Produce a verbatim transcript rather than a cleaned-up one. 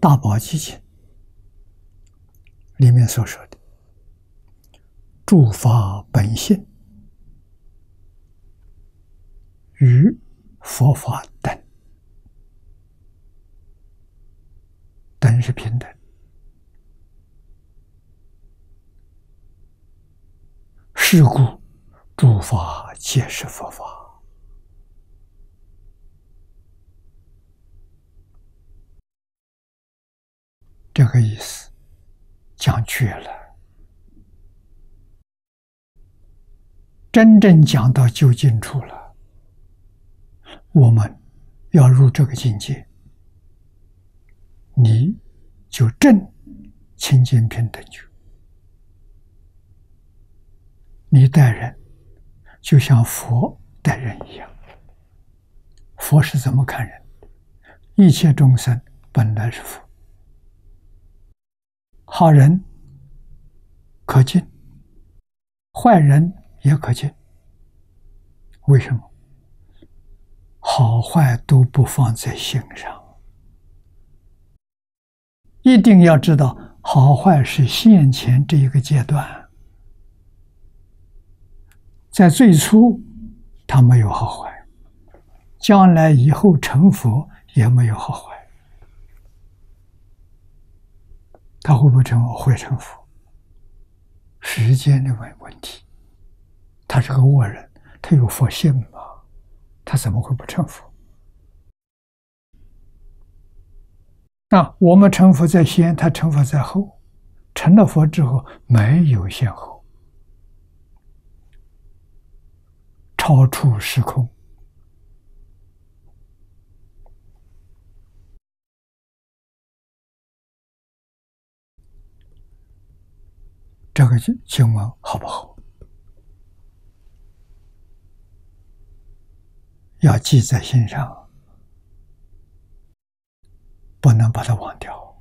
大宝积经》里面所说的诸法本性与佛法等，等是平等。是故诸法皆是佛法。这个意思讲绝了。真正讲到究竟处了，我们要入这个境界，你就证清净平等觉。你待人就像佛待人一样。佛是怎么看人？一切众生本来是佛，好人可敬，坏人也可敬。为什么？好坏都不放在心上，一定要知道好坏是现前这一个阶段。在最初他没有好坏，将来以后成佛也没有好坏。他会不会成佛？会成佛，时间的问问题。他是个恶人，他有佛性吗？他怎么会不成佛？那我们成佛在先，他成佛在后。成了佛之后没有先后，超出时空。这个经文好不好？要记在心上，不能把它忘掉。